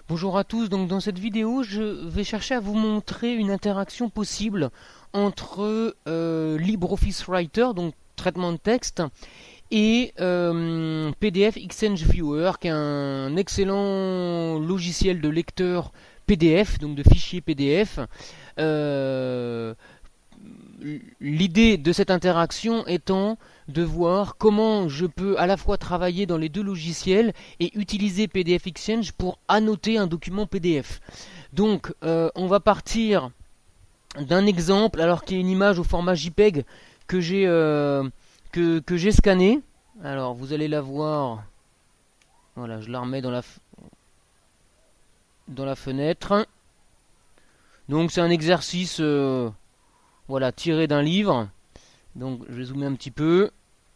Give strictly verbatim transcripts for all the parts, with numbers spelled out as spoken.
Bonjour à tous, donc dans cette vidéo je vais chercher à vous montrer une interaction possible entre euh, LibreOffice Writer, donc traitement de texte, et euh, P D F Exchange Viewer, qui est un excellent logiciel de lecteur P D F, donc de fichiers P D F. Euh, L'idée de cette interaction étant de voir comment je peux à la fois travailler dans les deux logiciels et utiliser P D F Exchange pour annoter un document P D F. Donc euh, on va partir d'un exemple, alors qu'il y a une image au format JPEG que j'ai euh, que, que j'ai scanné. Alors vous allez la voir. Voilà, je la remets dans la dans la fenêtre. Donc c'est un exercice euh, voilà, tiré d'un livre. Donc je vais zoomer un petit peu.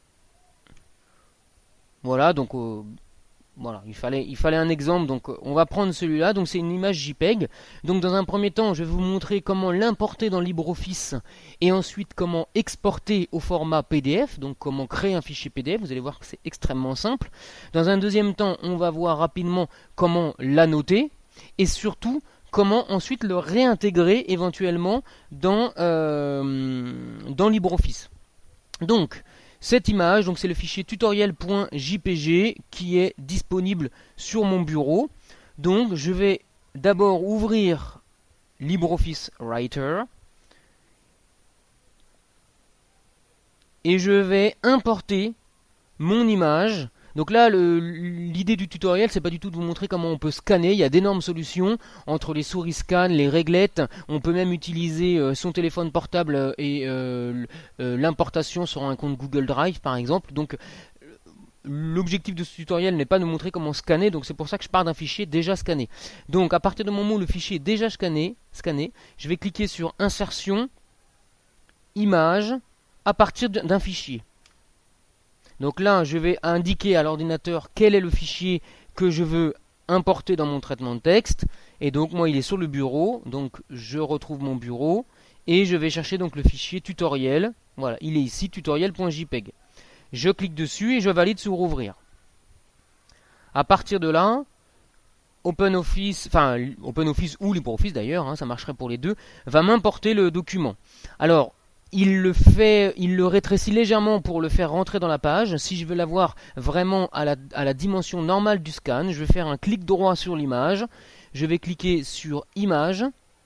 Voilà, donc euh, voilà, il fallait, il fallait un exemple. Donc euh, on va prendre celui-là. Donc c'est une image JPEG. Donc dans un premier temps, je vais vous montrer comment l'importer dans LibreOffice et ensuite comment exporter au format P D F. Donc comment créer un fichier P D F. Vous allez voir que c'est extrêmement simple. Dans un deuxième temps, on va voir rapidement comment l'annoter et surtout comment ensuite le réintégrer éventuellement dans, euh, dans LibreOffice. Donc, cette image, donc c'est le fichier tutoriel.jpg qui est disponible sur mon bureau. Donc, je vais d'abord ouvrir LibreOffice Writer et je vais importer mon image. Donc là, l'idée du tutoriel, c'est pas du tout de vous montrer comment on peut scanner. Il y a d'énormes solutions entre les souris scan, les réglettes. On peut même utiliser euh, son téléphone portable et euh, euh, l'importation sur un compte Google Drive, par exemple. Donc l'objectif de ce tutoriel n'est pas de montrer comment scanner. Donc c'est pour ça que je pars d'un fichier déjà scanné. Donc à partir du moment où le fichier est déjà scanné, scanné, je vais cliquer sur Insertion, Image, à partir d'un fichier. Donc là, je vais indiquer à l'ordinateur quel est le fichier que je veux importer dans mon traitement de texte. Et donc moi, il est sur le bureau. Donc je retrouve mon bureau et je vais chercher donc le fichier tutoriel. Voilà, il est ici, tutoriel.jpg. Je clique dessus et je valide sur ouvrir. À partir de là, OpenOffice, enfin OpenOffice ou LibreOffice d'ailleurs, hein, ça marcherait pour les deux, va m'importer le document. Alors, Il le fait, il le rétrécit légèrement pour le faire rentrer dans la page. Si je veux l'avoir vraiment à la, à la dimension normale du scan, je vais faire un clic droit sur l'image. Je vais cliquer sur Image.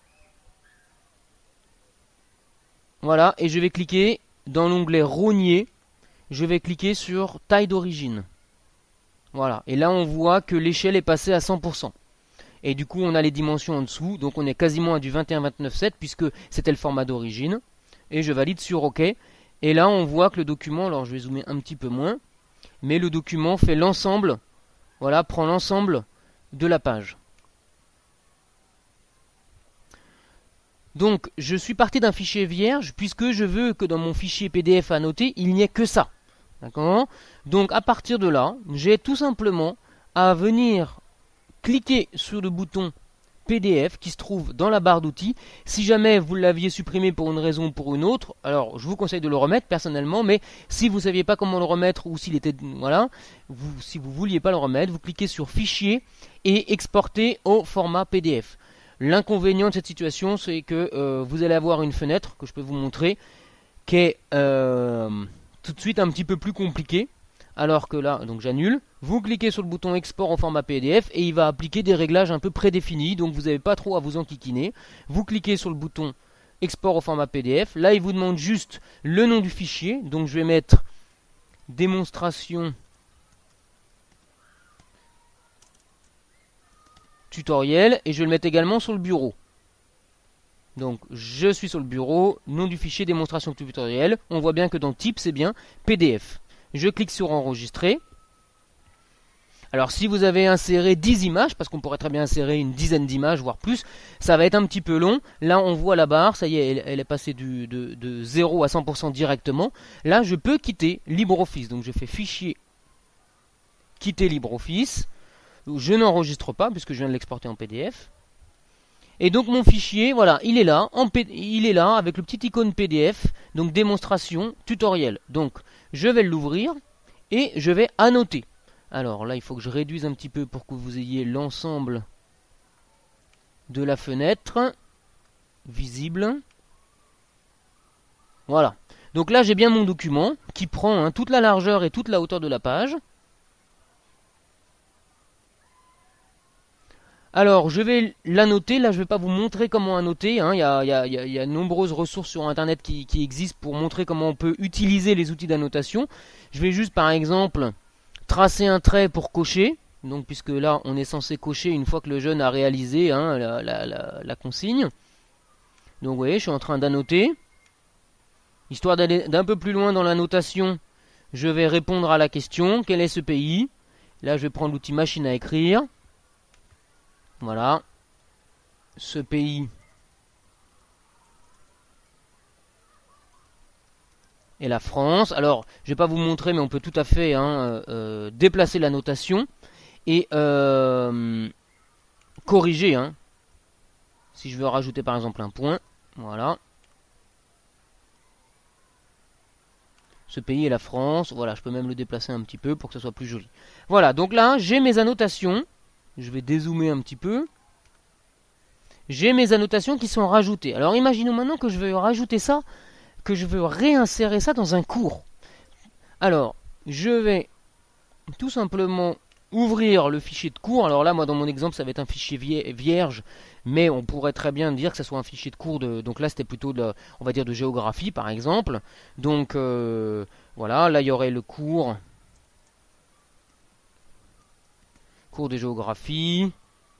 Voilà, et je vais cliquer dans l'onglet Rogner. Je vais cliquer sur Taille d'origine. Voilà, et là on voit que l'échelle est passée à cent pour cent. Et du coup on a les dimensions en dessous, donc on est quasiment à du vingt et un vingt-neuf sept puisque c'était le format d'origine. Et je valide sur OK. Et là, on voit que le document, alors je vais zoomer un petit peu moins, mais le document fait l'ensemble, voilà, prend l'ensemble de la page. Donc, je suis parti d'un fichier vierge, puisque je veux que dans mon fichier P D F annoté, il n'y ait que ça. D'accord ? Donc, à partir de là, j'ai tout simplement à venir cliquer sur le bouton P D F qui se trouve dans la barre d'outils. Si jamais vous l'aviez supprimé pour une raison ou pour une autre, alors je vous conseille de le remettre personnellement, mais si vous ne saviez pas comment le remettre ou s'il était, voilà, vous, si vous ne vouliez pas le remettre, vous cliquez sur Fichier et Exporter au format P D F. L'inconvénient de cette situation, c'est que euh, vous allez avoir une fenêtre que je peux vous montrer qui est euh, tout de suite un petit peu plus compliquée. Alors que là, donc j'annule, vous cliquez sur le bouton export en format P D F et il va appliquer des réglages un peu prédéfinis, donc vous n'avez pas trop à vous enquiquiner. Vous cliquez sur le bouton export au format P D F, là il vous demande juste le nom du fichier, donc je vais mettre démonstration tutoriel et je vais le mettre également sur le bureau. Donc je suis sur le bureau, nom du fichier démonstration tutoriel, on voit bien que dans type c'est bien P D F. Je clique sur enregistrer. Alors si vous avez inséré dix images, parce qu'on pourrait très bien insérer une dizaine d'images, voire plus, ça va être un petit peu long. Là on voit la barre, ça y est, elle, elle est passée du, de, de zéro à cent pour cent directement. Là je peux quitter LibreOffice. Donc je fais fichier, quitter LibreOffice. Je n'enregistre pas puisque je viens de l'exporter en P D F. Et donc mon fichier, voilà, il est là, en P... il est là avec le petit icône P D F, donc démonstration tutoriel. Donc je vais l'ouvrir et je vais annoter. Alors là, il faut que je réduise un petit peu pour que vous ayez l'ensemble de la fenêtre visible. Voilà. Donc là, j'ai bien mon document qui prend hein, toute la largeur et toute la hauteur de la page. Alors, je vais l'annoter. Là, je ne vais pas vous montrer comment annoter. Hein. Il y a, il y a, il y a, il y a de nombreuses ressources sur Internet qui, qui existent pour montrer comment on peut utiliser les outils d'annotation. Je vais juste, par exemple, tracer un trait pour cocher. Donc, puisque là, on est censé cocher une fois que le jeune a réalisé hein, la, la, la, la consigne. Donc, vous voyez, je suis en train d'annoter. Histoire d'aller d'un peu plus loin dans l'annotation, je vais répondre à la question. Quel est ce pays? Là, je vais prendre l'outil machine à écrire. Voilà. Ce pays est la France. Alors, je ne vais pas vous montrer, mais on peut tout à fait hein, euh, déplacer la notation et euh, corriger. Hein. Si je veux rajouter par exemple un point, voilà. Ce pays est la France. Voilà, je peux même le déplacer un petit peu pour que ce soit plus joli. Voilà, donc là, j'ai mes annotations. Je vais dézoomer un petit peu. J'ai mes annotations qui sont rajoutées. Alors, imaginons maintenant que je veux rajouter ça, que je veux réinsérer ça dans un cours. Alors, je vais tout simplement ouvrir le fichier de cours. Alors là, moi, dans mon exemple, ça va être un fichier vierge, mais on pourrait très bien dire que ça soit un fichier de cours. De, donc là, c'était plutôt, de, on va dire, de géographie, par exemple. Donc, euh, voilà, là, il y aurait le cours. Cours de géographie.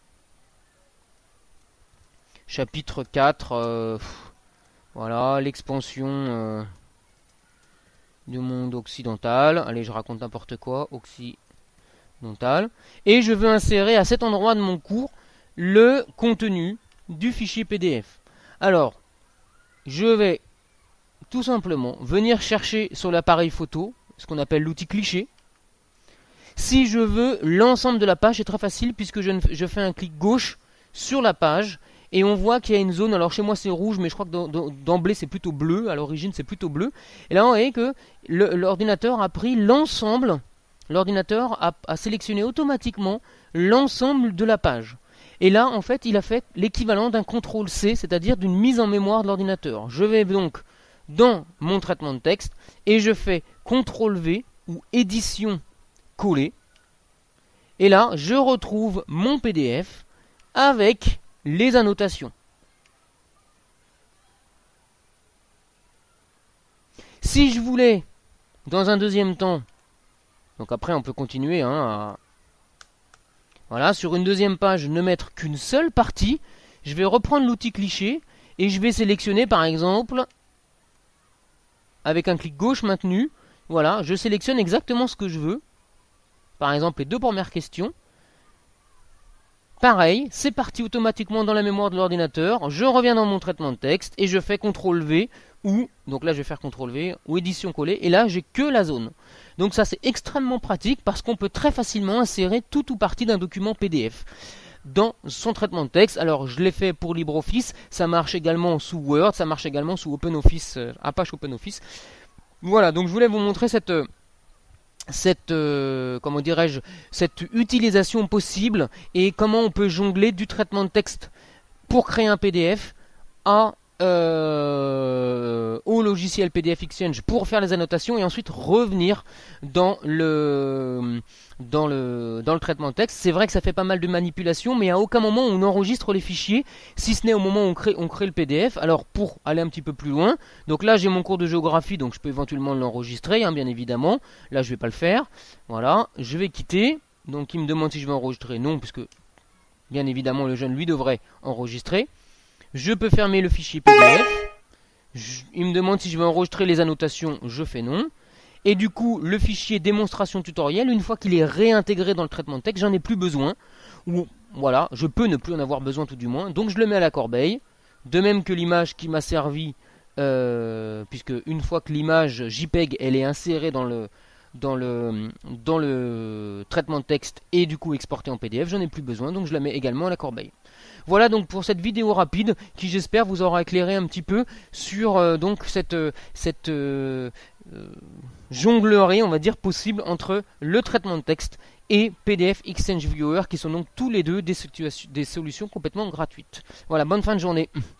Chapitre quatre. Euh, voilà, l'expansion euh, du monde occidental. Allez, je raconte n'importe quoi. Occidental. Et je veux insérer à cet endroit de mon cours le contenu du fichier P D F. Alors, je vais tout simplement venir chercher sur l'appareil photo, ce qu'on appelle l'outil cliché. Si je veux l'ensemble de la page, c'est très facile puisque je, je fais un clic gauche sur la page et on voit qu'il y a une zone. Alors chez moi c'est rouge, mais je crois que d'emblée c'est plutôt bleu. À l'origine c'est plutôt bleu. Et là on voit que l'ordinateur a pris l'ensemble. L'ordinateur a, a sélectionné automatiquement l'ensemble de la page. Et là, en fait, il a fait l'équivalent d'un contrôle C, c'est-à-dire d'une mise en mémoire de l'ordinateur. Je vais donc dans mon traitement de texte et je fais contrôle V ou édition coller. Et là, je retrouve mon P D F avec les annotations. Si je voulais, dans un deuxième temps, donc après on peut continuer hein, à... Voilà, sur une deuxième page, ne mettre qu'une seule partie. Je vais reprendre l'outil cliché et je vais sélectionner par exemple, avec un clic gauche maintenu, voilà, je sélectionne exactement ce que je veux. Par exemple, les deux premières questions. Pareil, c'est parti automatiquement dans la mémoire de l'ordinateur. Je reviens dans mon traitement de texte et je fais contrôle V ou, donc là je vais faire contrôle V ou édition coller et là j'ai que la zone. Donc ça c'est extrêmement pratique parce qu'on peut très facilement insérer tout ou partie d'un document P D F dans son traitement de texte. Alors je l'ai fait pour LibreOffice, ça marche également sous Word, ça marche également sous OpenOffice, euh, Apache OpenOffice. Voilà, donc je voulais vous montrer cette... Euh, cette euh, comment dirais-je cette utilisation possible et comment on peut jongler du traitement de texte pour créer un P D F à euh, au logiciel P D F Exchange pour faire les annotations et ensuite revenir dans le dans le dans le traitement de texte. C'est vrai que ça fait pas mal de manipulations, mais à aucun moment on enregistre les fichiers, si ce n'est au moment où on crée on crée le P D F. Alors pour aller un petit peu plus loin, donc là j'ai mon cours de géographie, donc je peux éventuellement l'enregistrer, hein, bien évidemment. Là je vais pas le faire. Voilà, je vais quitter. Donc il me demande si je vais enregistrer, non, puisque bien évidemment le jeune lui devrait enregistrer. Je peux fermer le fichier P D F. Je, il me demande si je vais enregistrer les annotations, je fais non. Et du coup, le fichier démonstration tutoriel, une fois qu'il est réintégré dans le traitement de texte, j'en ai plus besoin. Ou voilà, je peux ne plus en avoir besoin tout du moins. Donc je le mets à la corbeille. De même que l'image qui m'a servi, euh, puisque une fois que l'image JPEG elle est insérée dans le dans le, dans le traitement de texte et du coup exportée en P D F, j'en ai plus besoin, donc je la mets également à la corbeille. Voilà donc pour cette vidéo rapide qui j'espère vous aura éclairé un petit peu sur euh, donc cette, euh, cette euh, euh, jonglerie on va dire possible entre le traitement de texte et P D F Exchange Viewer qui sont donc tous les deux des, des solutions complètement gratuites. Voilà, bonne fin de journée.